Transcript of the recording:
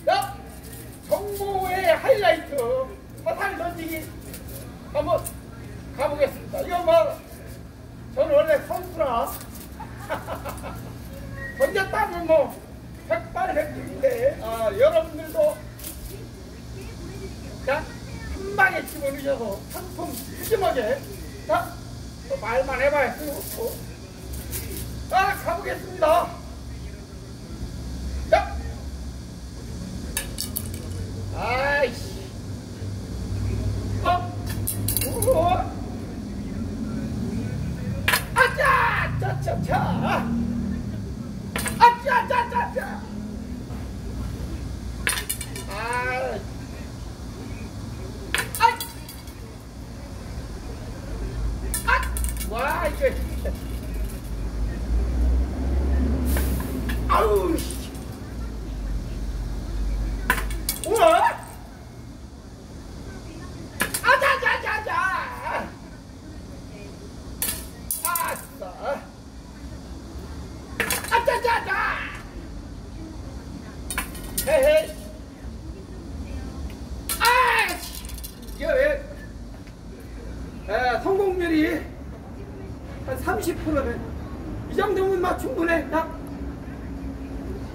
자, 정보의 하이라이트 화살 던지기 한번 가보겠습니다. 이거 뭐 저는 원래 선수라 던졌다면 뭐 백발백중인데 여러분들도 자, 한 방에 집어넣으셔서 상품 푸짐하게 자, 또 말만 해봐야 소용없고 자, 가보겠습니다. 자, 아이씨 아짜 짜짜짜 아짜짜짜짜 와, 이게 아우 씨. 우와 아자자자자 아싸 아자자자 헤헤 아이씨 이거 왜 성공률이 한 30%네. 이 정도면 막 충분해. 자,